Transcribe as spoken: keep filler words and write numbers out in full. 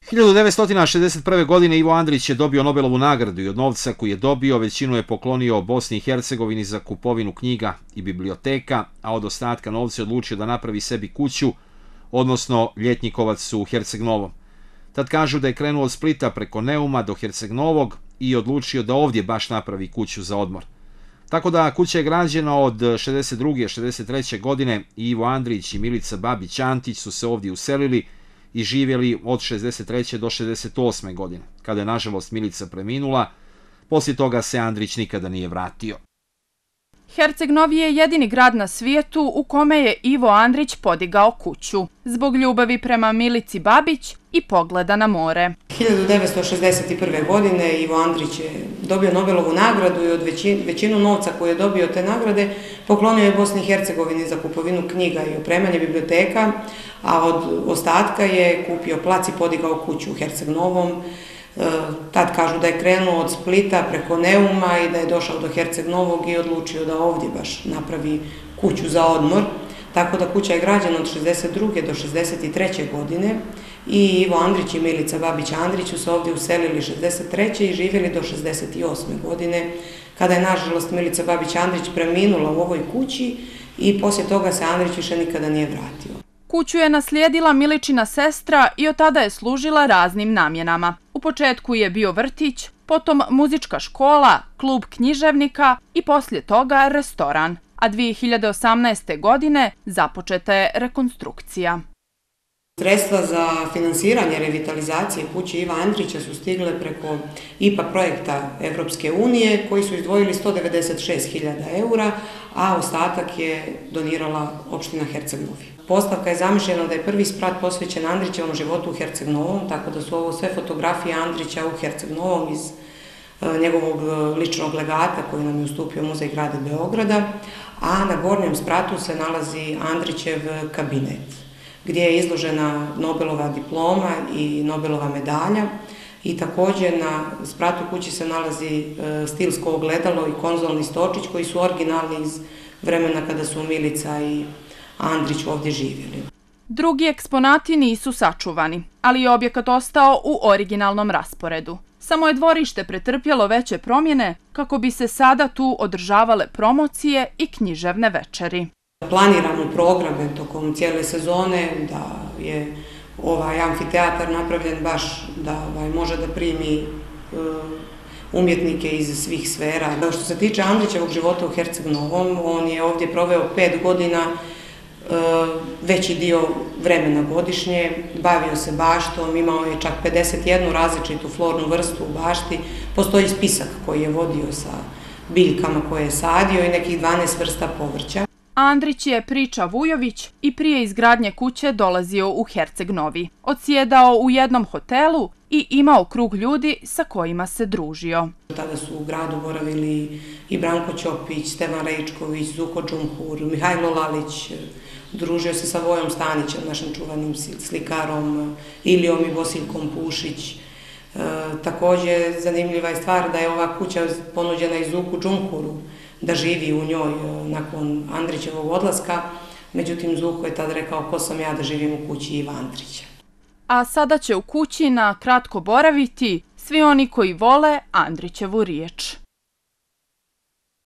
hiljadu devetsto šezdeset prve. godine Ivo Andrić je dobio Nobelovu nagradu i od novca koji je dobio većinu je poklonio Bosni i Hercegovini za kupovinu knjiga i biblioteka, a od ostatka novca je odlučio da napravi sebi kuću, odnosno ljetnikovac u Herceg Novom. Tad kažu da je krenuo od Splita preko Neuma do Herceg Novog i odlučio da ovdje baš napravi kuću za odmor. Tako da kuća je građena od šezdeset druge. šezdeset treće. godine i Ivo Andrić i Milica Babić-Antić su se ovdje uselili i živjeli od šezdeset treće. do šezdeset osme. godine, kada je nažalost Milica preminula. Poslije toga se Andrić nikada nije vratio. Herceg Novi je jedini grad na svijetu u kome je Ivo Andrić podigao kuću, zbog ljubavi prema Milici Babić i pogleda na more. hiljadu devetsto šezdeset prve. godine Ivo Andrić je dobio Nobelovu nagradu i od većinu, većinu novca koje je dobio te nagrade poklonio je Bosni i Hercegovini za kupovinu knjiga i opremanje biblioteka, a od ostatka je kupio plac i podigao kuću u Herceg Novom. Tad kažu da je krenuo od Splita preko Neuma i da je došao do Herceg Novog i odlučio da ovdje baš napravi kuću za odmor. Tako da kuća je građena od šezdeset druge. do šezdeset treće. godine i Ivo Andrić i Milica Babić-Andrić su se ovdje uselili šezdeset treće. i živjeli do šezdeset osme. godine, kada je nažalost Milica Babić-Andrić preminula u ovoj kući i poslije toga se Andrić više nikada nije vratio. Kuću je naslijedila Miličina sestra i od tada je služila raznim namjenama. U početku je bio vrtić, potom muzička škola, klub književnika i poslije toga restoran, a dvije hiljade osamnaeste. godine započeta je rekonstrukcija. Sredstva za finansiranje revitalizacije kuće Iva Andrića su stigle preko I P A projekta Evropske unije, koji su izdvojili sto devedeset šest hiljada eura, a ostatak je donirala opština Herceg Novi. Postavka je zamišljena da je prvi sprat posvećen Andrićevom životu u Herceg Novom, tako da su ovo sve fotografije Andrića u Herceg Novom iz njegovog ličnog legata koji nam je ustupio Muzej grada Beograda, a na gornjem spratu se nalazi Andrićev kabinet, gdje je izložena Nobelova diploma i Nobelova medalja, i također na spratu kući se nalazi stilsko ogledalo i konzolni stočić koji su originalni iz vremena kada su Milica i Andrić ovdje živjeli. Drugi eksponati nisu sačuvani, ali je objekat ostao u originalnom rasporedu. Samo je dvorište pretrpjelo veće promjene kako bi se sada tu održavale promocije i književne večeri. Planiramo programe tokom cijele sezone, da je ovaj amfiteatar napravljen baš da može da primi umjetnike iz svih sfera. Što se tiče Andrićevog života u Herceg Novom, on je ovdje proveo pet godina, veći dio vremena godišnje, bavio se baštom, imao je čak pedeset jednu različitu flornu vrstu u bašti, postoji spisak koji je vodio sa biljkama koje je sadio i nekih dvanaest vrsta povrća. Andrić je, priča Vujović, i prije izgradnje kuće dolazio u Herceg Novi, odsjedao u jednom hotelu i imao krug ljudi sa kojima se družio. Tada su u gradu boravili i Branko Ćopić, Stevan Rejčković, Zuko Džumhur, Mihajlo Lalić, družio se sa Vojom Stanićem, našim čuvanim slikarom, Ilijom i Bosiljkom Pušić. Također zanimljiva je stvar da je ova kuća ponuđena i Zuku Džumhuru, da živi u njoj nakon Andrićevog odlaska, međutim Zuko je tad rekao ko sam ja da živim u kući Iva Andrića. A sada će u kući na kratko boraviti svi oni koji vole Andrićevu riječ.